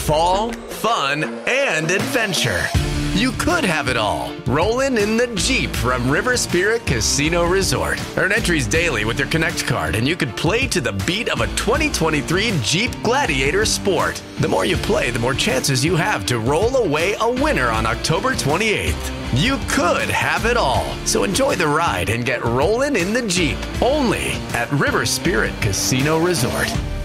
fall, fun, and adventure. You could have it all. Rollin' in the Jeep from River Spirit Casino Resort. Earn entries daily with your Connect card, and you could play to the beat of a 2023 Jeep Gladiator Sport. The more you play, the more chances you have to roll away a winner on October 28th. You could have it all. So enjoy the ride and get rollin' in the Jeep. Only at River Spirit Casino Resort.